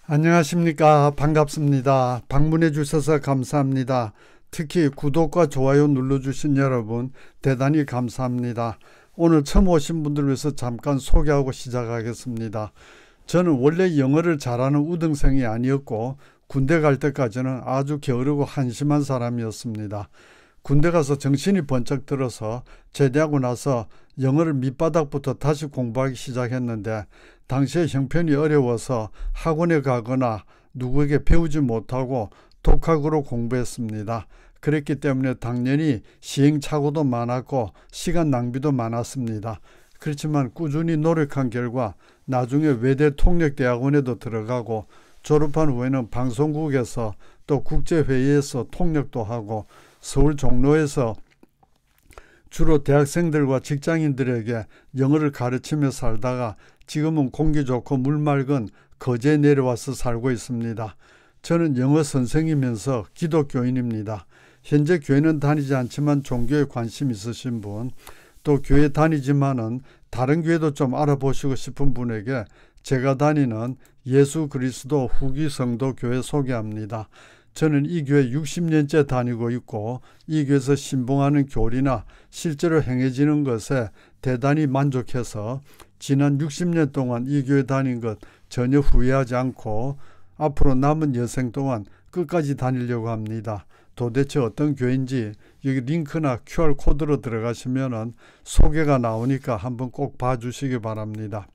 안녕하십니까. 반갑습니다. 방문해 주셔서 감사합니다. 특히 구독과 좋아요 눌러주신 여러분 대단히 감사합니다. 오늘 처음 오신 분들을 위해서 잠깐 소개하고 시작하겠습니다. 저는 원래 영어를 잘하는 우등생이 아니었고 군대 갈 때까지는 아주 게으르고 한심한 사람이었습니다. 군대 가서 정신이 번쩍 들어서 제대하고 나서 영어를 밑바닥부터 다시 공부하기 시작했는데 당시에 형편이 어려워서 학원에 가거나 누구에게 배우지 못하고 독학으로 공부했습니다. 그랬기 때문에 당연히 시행착오도 많았고 시간 낭비도 많았습니다. 그렇지만 꾸준히 노력한 결과 나중에 외대 통역대학원에도 들어가고 졸업한 후에는 방송국에서 또 국제회의에서 통역도 하고 서울 종로에서 주로 대학생들과 직장인들에게 영어를 가르치며 살다가 지금은 공기 좋고 물 맑은 거제에 내려와서 살고 있습니다. 저는 영어 선생이면서 기독교인입니다. 현재 교회는 다니지 않지만 종교에 관심 있으신 분, 또 교회 다니지만은 다른 교회도 좀 알아보시고 싶은 분에게 제가 다니는 예수 그리스도 후기 성도 교회 소개합니다. 저는 이 교회 60년째 다니고 있고 이 교회에서 신봉하는 교리나 실제로 행해지는 것에 대단히 만족해서 지난 60년 동안 이 교회 다닌 것 전혀 후회하지 않고 앞으로 남은 여생 동안 끝까지 다니려고 합니다. 도대체 어떤 교회인지 여기 링크나 QR코드로 들어가시면 소개가 나오니까 한번 꼭 봐주시기 바랍니다.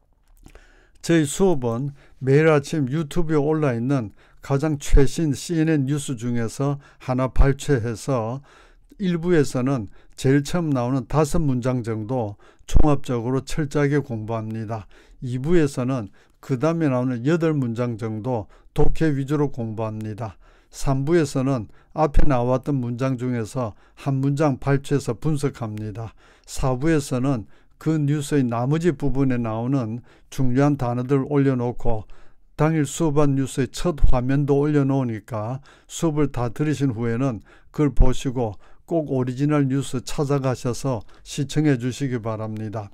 저희 수업은 매일 아침 유튜브에 올라있는 가장 최신 CNN 뉴스 중에서 하나 발췌해서 1부에서는 제일 처음 나오는 5문장 정도 종합적으로 철저하게 공부합니다. 2부에서는 그 다음에 나오는 8문장 정도 독해 위주로 공부합니다. 3부에서는 앞에 나왔던 문장 중에서 한 문장 발췌해서 분석합니다. 4부에서는 그 뉴스의 나머지 부분에 나오는 중요한 단어들을 올려놓고 당일 수업한 뉴스의 첫 화면도 올려놓으니까 수업을 다 들으신 후에는 그걸 보시고 꼭 오리지널 뉴스 찾아가셔서 시청해 주시기 바랍니다.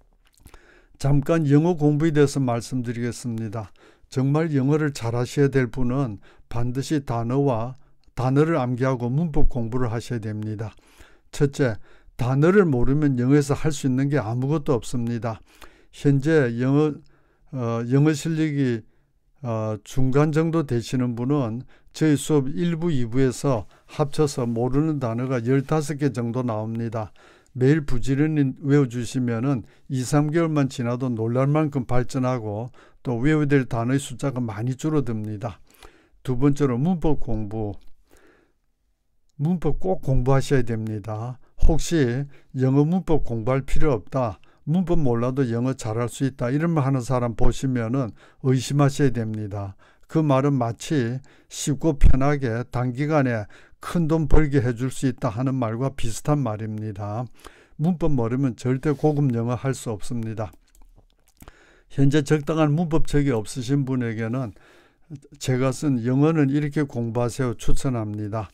잠깐 영어 공부에 대해서 말씀드리겠습니다. 정말 영어를 잘하셔야 될 분은 반드시 단어를 암기하고 문법 공부를 하셔야 됩니다. 첫째, 단어를 모르면 영어에서 할 수 있는 게 아무것도 없습니다. 현재 영어 실력이 중간 정도 되시는 분은 저희 수업 1부, 2부에서 합쳐서 모르는 단어가 15개 정도 나옵니다. 매일 부지런히 외워주시면 2, 3개월만 지나도 놀랄 만큼 발전하고 또 외워야 될 단어의 숫자가 많이 줄어듭니다. 두 번째로 문법 공부. 문법 꼭 공부하셔야 됩니다. 혹시 영어 문법 공부할 필요 없다, 문법 몰라도 영어 잘할 수 있다 이런 말 하는 사람 보시면은 의심하셔야 됩니다. 그 말은 마치 쉽고 편하게 단기간에 큰 돈 벌게 해줄 수 있다 하는 말과 비슷한 말입니다. 문법 모르면 절대 고급 영어 할 수 없습니다. 현재 적당한 문법책이 없으신 분에게는 제가 쓴 영어는 이렇게 공부하세요 추천합니다.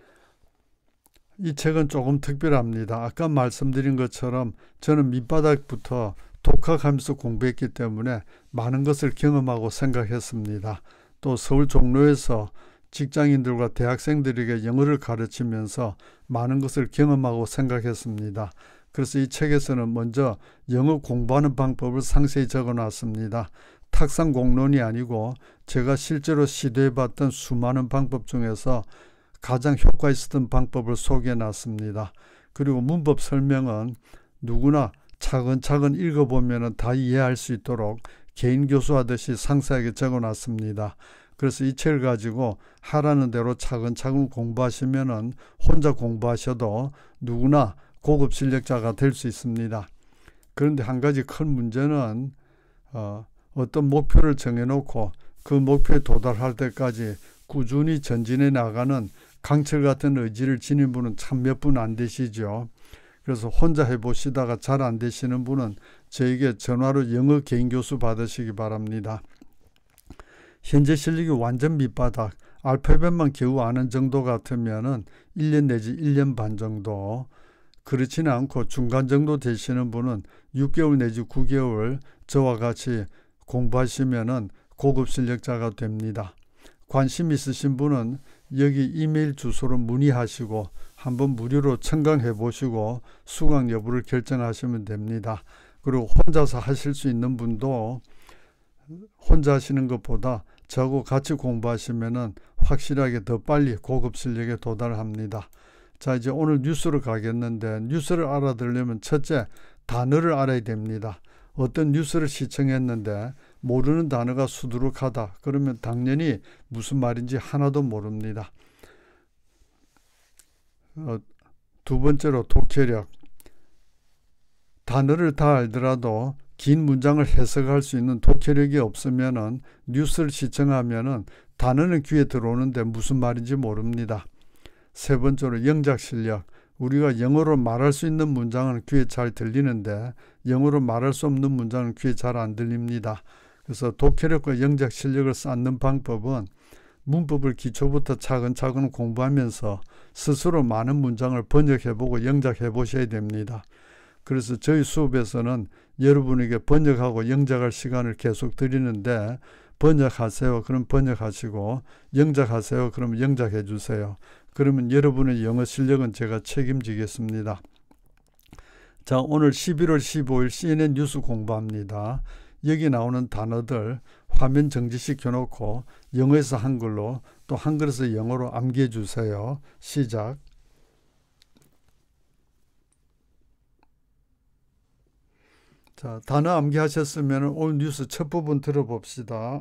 이 책은 조금 특별합니다. 아까 말씀드린 것처럼 저는 밑바닥부터 독학하면서 공부했기 때문에 많은 것을 경험하고 생각했습니다. 또 서울 종로에서 직장인들과 대학생들에게 영어를 가르치면서 많은 것을 경험하고 생각했습니다. 그래서 이 책에서는 먼저 영어 공부하는 방법을 상세히 적어놨습니다. 탁상 공론이 아니고 제가 실제로 시도해봤던 수많은 방법 중에서 가장 효과 있었던 방법을 소개해놨습니다. 그리고 문법 설명은 누구나 차근차근 읽어보면 다 이해할 수 있도록 개인 교수하듯이 상세하게 적어놨습니다. 그래서 이 책을 가지고 하라는 대로 차근차근 공부하시면 혼자 공부하셔도 누구나 고급 실력자가 될 수 있습니다. 그런데 한 가지 큰 문제는 어떤 목표를 정해놓고 그 목표에 도달할 때까지 꾸준히 전진해 나가는 강철 같은 의지를 지닌 분은 참 몇 분 안 되시죠. 그래서 혼자 해보시다가 잘 안 되시는 분은 저에게 전화로 영어 개인 교수 받으시기 바랍니다. 현재 실력이 완전 밑바닥, 알파벳만 겨우 아는 정도 같으면은 1년 내지 1년 반 정도, 그렇지는 않고 중간 정도 되시는 분은 6개월 내지 9개월 저와 같이 공부하시면은 고급 실력자가 됩니다. 관심 있으신 분은 여기 이메일 주소로 문의하시고 한번 무료로 청강해 보시고 수강 여부를 결정하시면 됩니다. 그리고 혼자서 하실 수 있는 분도 혼자 하시는 것보다 저하고 같이 공부하시면은 확실하게 더 빨리 고급 실력에 도달합니다. 자, 이제 오늘 뉴스로 가겠는데, 뉴스를 알아들으려면 첫째, 단어를 알아야 됩니다. 어떤 뉴스를 시청했는데 모르는 단어가 수두룩하다. 그러면 당연히 무슨 말인지 하나도 모릅니다. 두 번째로 독해력. 단어를 다 알더라도 긴 문장을 해석할 수 있는 독해력이 없으면은 뉴스를 시청하면은 단어는 귀에 들어오는데 무슨 말인지 모릅니다. 세 번째로 영작 실력. 우리가 영어로 말할 수 있는 문장은 귀에 잘 들리는데 영어로 말할 수 없는 문장은 귀에 잘 안 들립니다. 그래서 독해력과 영작 실력을 쌓는 방법은 문법을 기초부터 차근차근 공부하면서 스스로 많은 문장을 번역해보고 영작해보셔야 됩니다. 그래서 저희 수업에서는 여러분에게 번역하고 영작할 시간을 계속 드리는데, 번역하세요. 그럼 번역하시고, 영작하세요. 그럼 영작해 주세요. 그러면 여러분의 영어 실력은 제가 책임지겠습니다. 자, 오늘 11월 15일 CNN 뉴스 공부합니다. 여기 나오는 단어들 화면 정지시켜놓고 영어에서 한글로 또 한글에서 영어로 암기해 주세요. 시작. 자, 단어 암기하셨으면 오늘 뉴스 첫 부분 들어봅시다.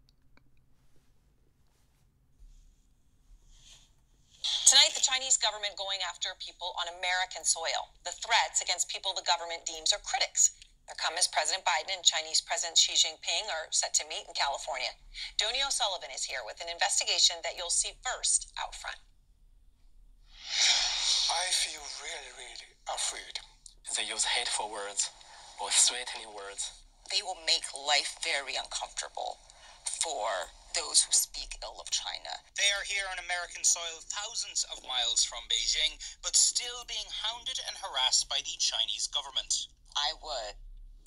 Tonight, the Chinese government going after people on American soil. The threats against people the government deems are critics. There come as President Biden and Chinese President Xi Jinping are set to meet in California. Donnie O'Sullivan is here with an investigation that you'll see first out front. I feel really afraid. They use hateful words or threatening words. They will make life very uncomfortable for those who speak ill of China. They are here on American soil, thousands of miles from Beijing, but still being hounded and harassed by the Chinese government. I would.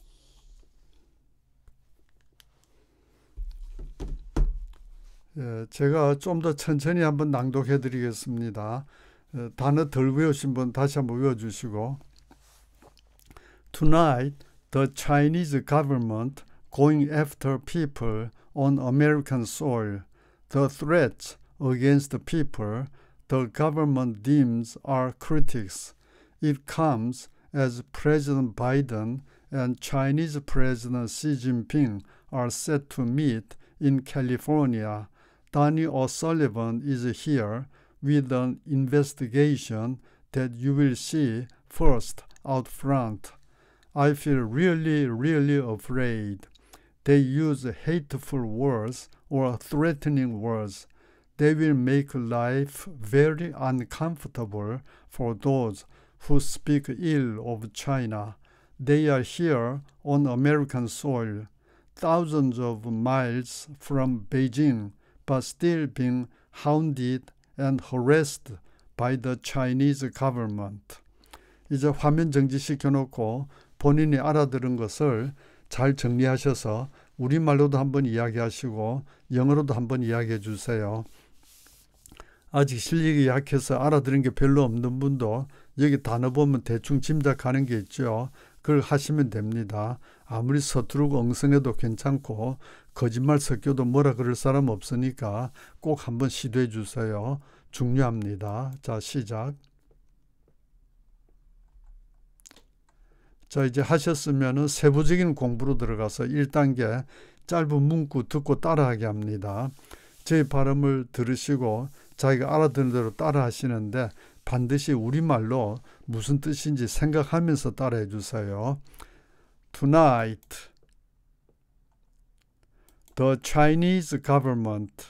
제가 좀 더 천천히 한번 낭독해 드리겠습니다. 단어 덜 외우신 분 다시 한번 외워주시고. Tonight, the Chinese government going after people on American soil. The threats against the people the government deems are critics. It comes as President Biden and Chinese President Xi Jinping are set to meet in California. Donnie O'Sullivan is here with an investigation that you will see first out front. I feel really afraid. They use hateful words or threatening words. They will make life very uncomfortable for those who speak ill of China. They are here on American soil, thousands of miles from Beijing, but still being hounded and harassed by the Chinese government. 이제 화면 정지시켜놓고 본인이 알아들은 것을 잘 정리하셔서 우리말로도 한번 이야기하시고 영어로도 한번 이야기해 주세요. 아직 실력이 약해서 알아들은 게 별로 없는 분도 여기 단어 보면 대충 짐작하는 게 있죠. 그걸 하시면 됩니다. 아무리 서투르고 엉성해도 괜찮고 거짓말 섞여도 뭐라 그럴 사람 없으니까 꼭 한번 시도해 주세요. 중요합니다. 자, 시작. 자, 이제 하셨으면은 세부적인 공부로 들어가서 1단계 짧은 문구 듣고 따라하게 합니다. 제 발음을 들으시고 자기가 알아듣는 대로 따라 하시는데 반드시 우리말로 무슨 뜻인지 생각하면서 따라해 주세요. Tonight, the Chinese government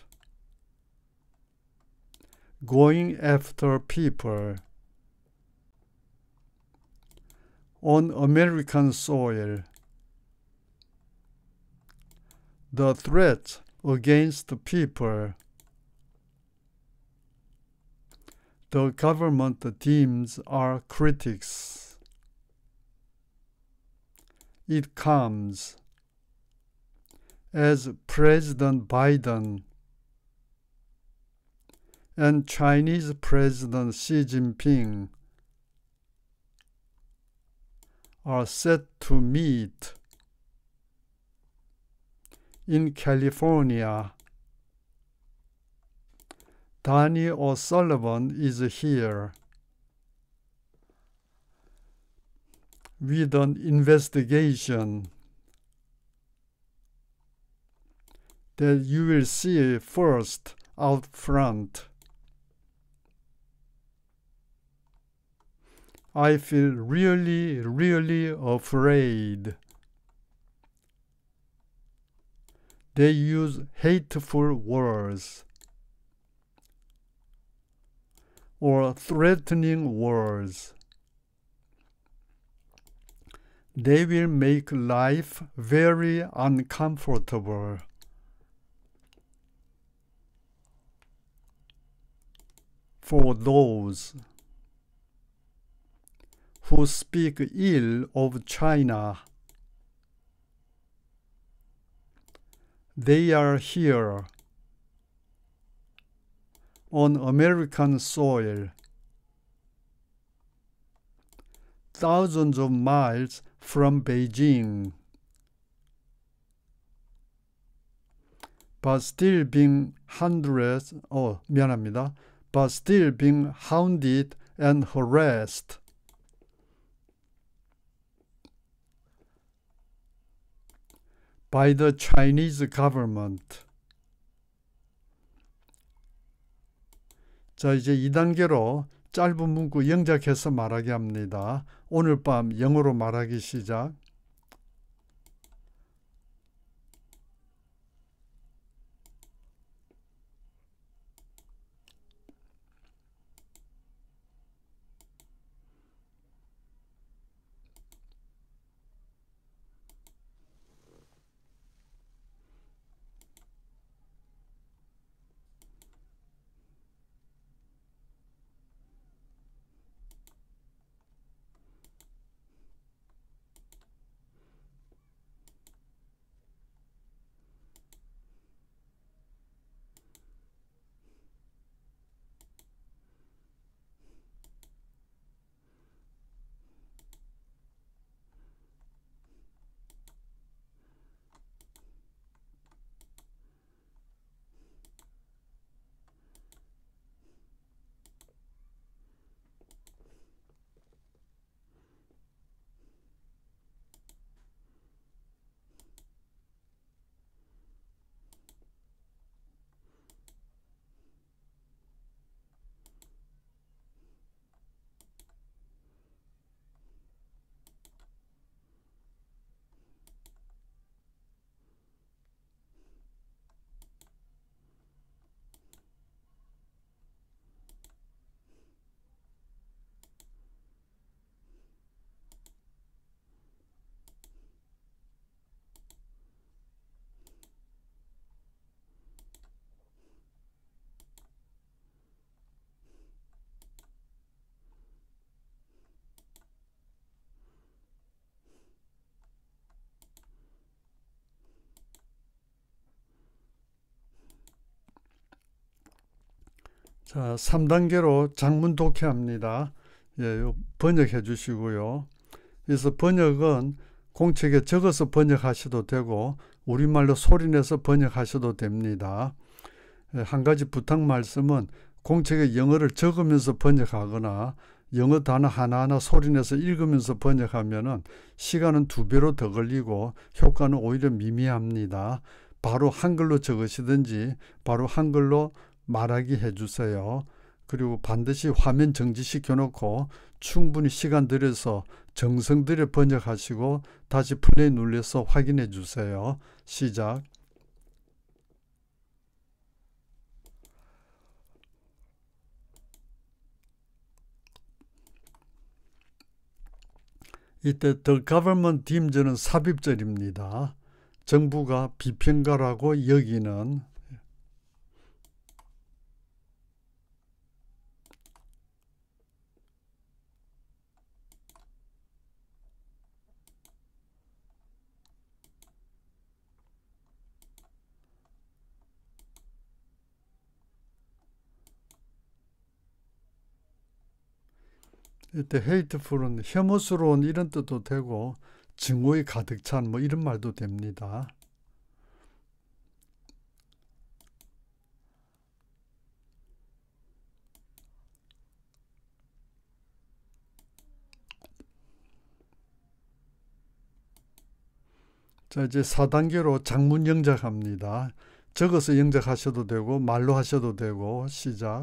going after people on American soil. The threats against people the government deems are critics. It comes as President Biden and Chinese President Xi Jinping are set to meet in California. Danny O'Sullivan is here with an investigation that you will see first out front. I feel really, really afraid. They use hateful words or threatening words. They will make life very uncomfortable. For those who speak ill of China. They are here on American soil, thousands of miles from Beijing, but still being hounded and harassed by the Chinese government. 자, 이제 2단계로 짧은 문구 영작해서 말하게 합니다. 오늘 밤 영어로 말하기 시작. 자, 3단계로 장문 독해합니다. 예, 번역해 주시고요. 그래서 번역은 공책에 적어서 번역하셔도 되고 우리말로 소리내서 번역하셔도 됩니다. 예, 한 가지 부탁 말씀은 공책에 영어를 적으면서 번역하거나 영어 단어 하나하나 소리내서 읽으면서 번역하면은 시간은 2배로 더 걸리고 효과는 오히려 미미합니다. 바로 한글로 적으시든지 바로 한글로 말하기 해주세요. 그리고 반드시 화면 정지시켜 놓고 충분히 시간 들여서 정성 들여 번역하시고 다시 플레이 눌러서 확인해 주세요. 시작. 이때 the government deems는 삽입절입니다. 정부가 비평가라고 여기는 이때 hateful은 혐오스러운 이런 뜻도 되고 증오에 가득 찬 뭐 이런 말도 됩니다. 자, 이제 4단계로 장문 영작합니다. 적어서 영작하셔도 되고 말로 하셔도 되고. 시작.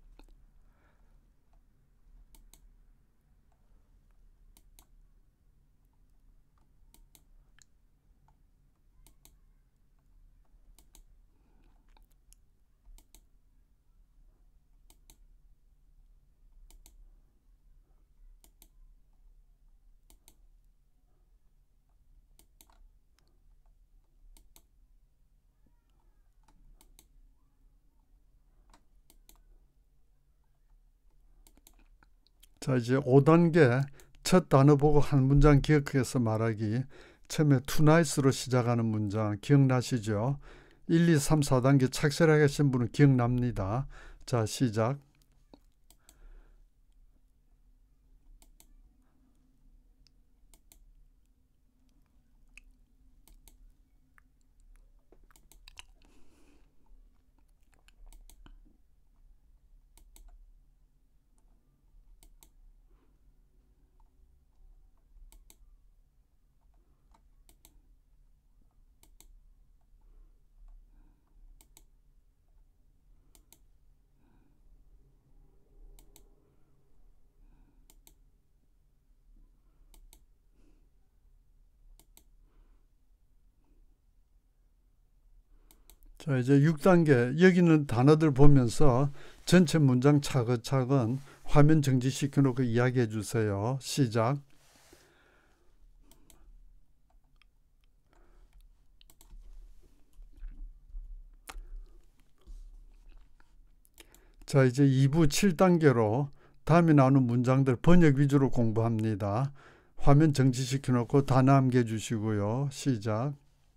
자, 이제 5단계 첫 단어 보고 한 문장 기억해서 말하기. 처음에 tonight으로 시작하는 문장 기억나시죠? 1, 2, 3, 4단계 착실하게 하신 분은 기억납니다. 자, 시작. 자, 이제 6단계 여기는 단어들 보면서 전체 문장 차근차근 화면 정지시켜 놓고 이야기해 주세요. 시작. 자, 이제 2부 7단계로 다음에 나오는 문장들 번역 위주로 공부합니다. 화면 정지시켜 놓고 단어 함께 주시고요. 시작.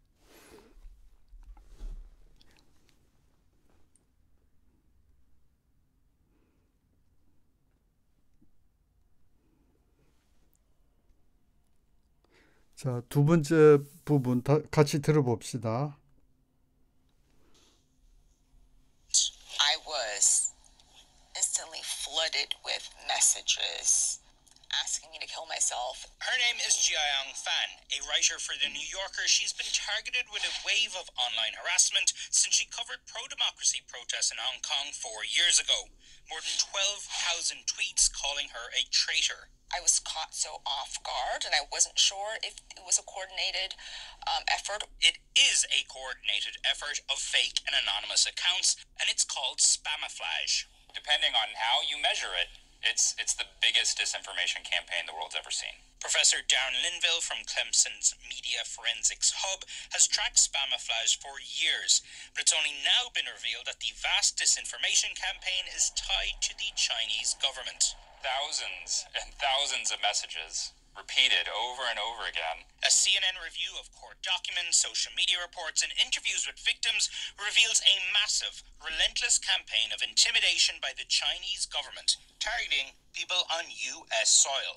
자, 두 번째 부분 같이 들어봅시다. I was instantly flooded with messages asking me to kill myself. Her name is Jiayang Fan, a writer for The New Yorker. She's been targeted with a wave of online harassment since she covered pro-democracy protests in Hong Kong 4 years ago. More than 12,000 tweets calling her a traitor. I was caught so off guard, and I wasn't sure if it was a coordinated effort. It is a coordinated effort of fake and anonymous accounts, and it's called Spamiflage. Depending on how you measure it, it's the biggest disinformation campaign the world's ever seen. Professor Darren Linville from Clemson's Media Forensics Hub has tracked Spamiflage for years, but it's only now been revealed that the vast disinformation campaign is tied to the Chinese government. Thousands and thousands of messages repeated over and over again. A CNN review of court documents, social media reports, and interviews with victims reveals a massive, relentless campaign of intimidation by the Chinese government, targeting people on U.S. soil.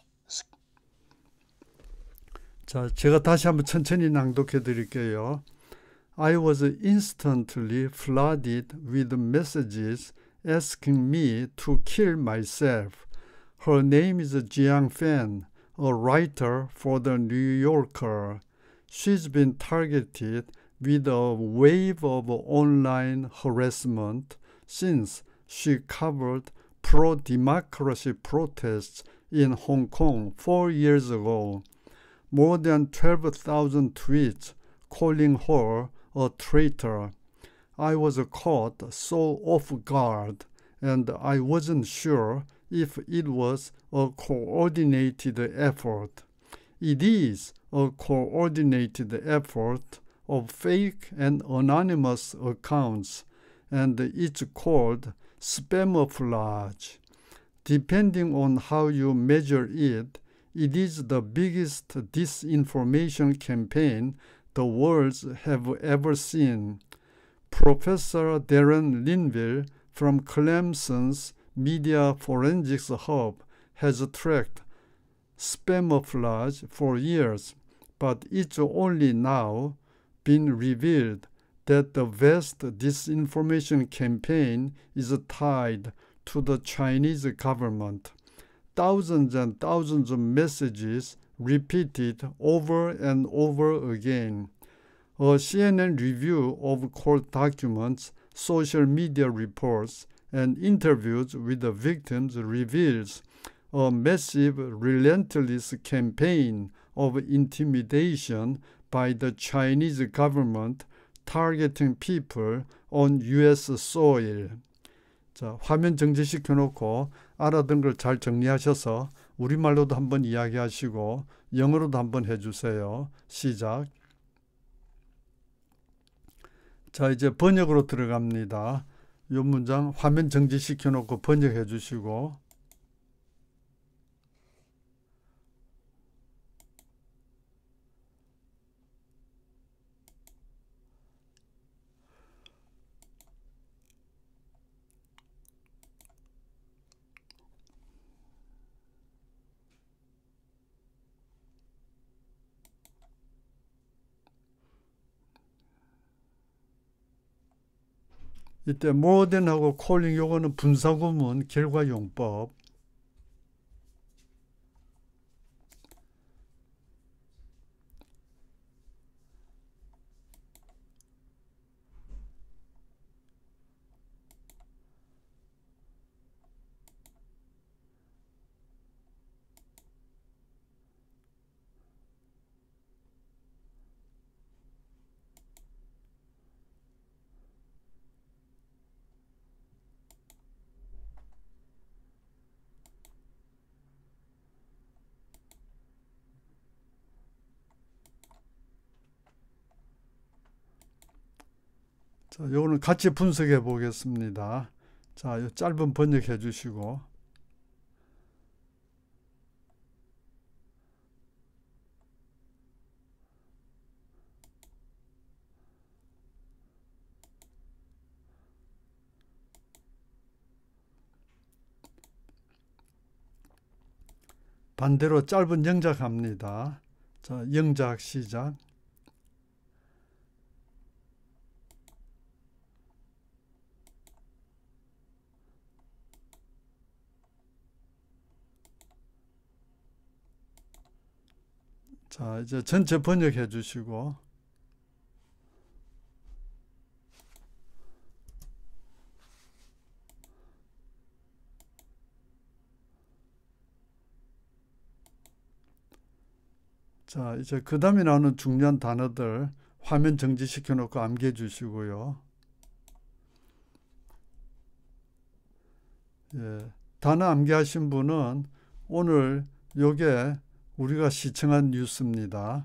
자, 제가 다시 한번 천천히 낭독해 드릴게요. I was instantly flooded with messages asking me to kill myself. Her name is Jiang Fan, a writer for The New Yorker. She's been targeted with a wave of online harassment since she covered pro-democracy protests in Hong Kong 4 years ago. More than 12,000 tweets calling her a traitor. I was caught so off guard, and I wasn't sure if it was a coordinated effort. It is a coordinated effort of fake and anonymous accounts, and it's called Spamiflage. Depending on how you measure it, it is the biggest disinformation campaign the world have ever seen. Professor Darren Linville from Clemson's Media Forensics Hub has tracked spamouflage for years, but it's only now been revealed that the vast disinformation campaign is tied to the Chinese government. Thousands and thousands of messages repeated over and over again. A CNN review of court documents, social media reports, and interviews with the victims reveals a massive, relentless campaign of intimidation by the Chinese government targeting people on U.S. soil. 자, 화면 정지시켜 놓고 알아듣는 걸 잘 정리하셔서 우리말로도 한번 이야기하시고 영어로도 한번 해주세요. 시작. 자, 이제 번역으로 들어갑니다. 이 문장 화면 정지시켜 놓고 번역해 주시고 이때 more than하고 calling 요거는 분사구문 결과용법. 자, 요거는 같이 분석해 보겠습니다. 자, 요 짧은 번역해 주시고 반대로 짧은 영작합니다. 자, 영작 시작. 자, 이제 전체 번역해 주시고 자, 이제 그 다음에 나오는 중요한 단어들 화면 정지시켜 놓고 암기해 주시고요. 예, 단어 암기하신 분은 오늘 요게 우리가 시청한 뉴스입니다.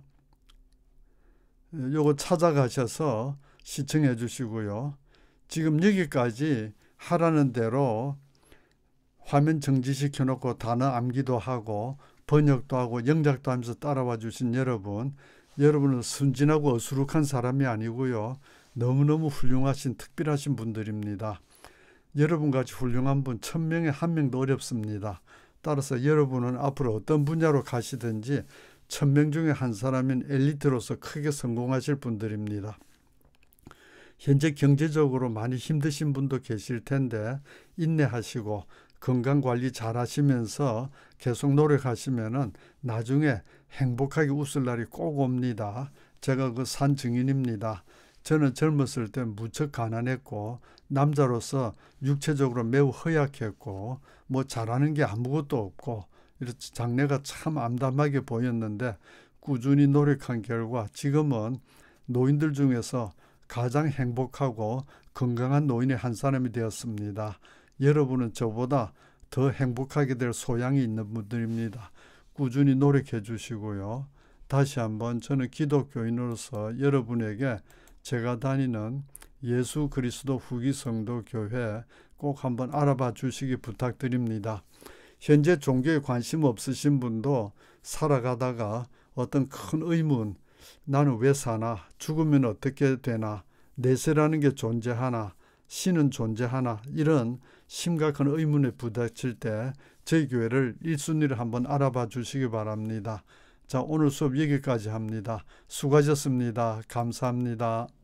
요거 찾아가셔서 시청해 주시고요. 지금 여기까지 하라는 대로 화면 정지시켜 놓고 단어 암기도 하고 번역도 하고 영작도 하면서 따라와 주신 여러분은 순진하고 어수룩한 사람이 아니고요. 너무너무 훌륭하신 특별하신 분들입니다. 여러분같이 훌륭한 분 1000명에 1명도 어렵습니다. 따라서 여러분은 앞으로 어떤 분야로 가시든지 1000명 중에 한 사람인 엘리트로서 크게 성공하실 분들입니다. 현재 경제적으로 많이 힘드신 분도 계실 텐데 인내하시고 건강관리 잘 하시면서 계속 노력하시면은 나중에 행복하게 웃을 날이 꼭 옵니다. 제가 그 산 증인입니다. 저는 젊었을 때 무척 가난했고 남자로서 육체적으로 매우 허약했고 뭐 잘하는 게 아무것도 없고 이렇게 장래가 참 암담하게 보였는데 꾸준히 노력한 결과 지금은 노인들 중에서 가장 행복하고 건강한 노인의 한 사람이 되었습니다. 여러분은 저보다 더 행복하게 될 소양이 있는 분들입니다. 꾸준히 노력해 주시고요. 다시 한번 저는 기독교인으로서 여러분에게 제가 다니는 예수 그리스도 후기 성도 교회 꼭 한번 알아봐 주시기 부탁드립니다. 현재 종교에 관심 없으신 분도 살아가다가 어떤 큰 의문, 나는 왜 사나? 죽으면 어떻게 되나? 내세라는 게 존재하나? 신은 존재하나 이런 심각한 의문에 부딪힐 때 저희 교회를 1순위를 한번 알아봐 주시기 바랍니다. 자, 오늘 수업 여기까지 합니다. 수고하셨습니다. 감사합니다.